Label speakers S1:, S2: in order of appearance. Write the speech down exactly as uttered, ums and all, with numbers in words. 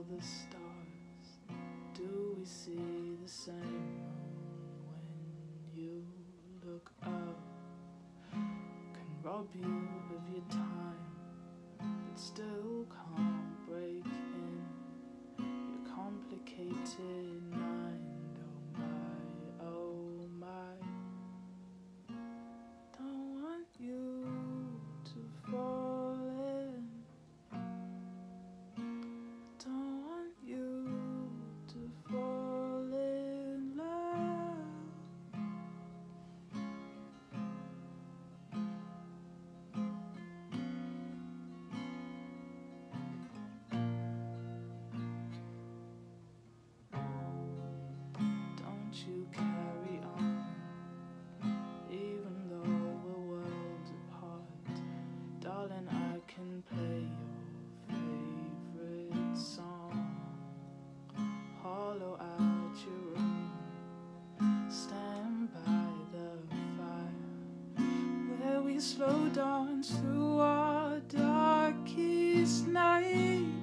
S1: the stars? Do we see the same when you look up? Can rob you of your time, but still can't break in your complicated mind. Oh my, oh my. Don't want you to fall in. Don't want you to fall in love. Don't you carry on, even though we're worlds apart. Darling, I can play your favorite song, hollow out your room, stand by the fire, where we slow dance through our darkest night.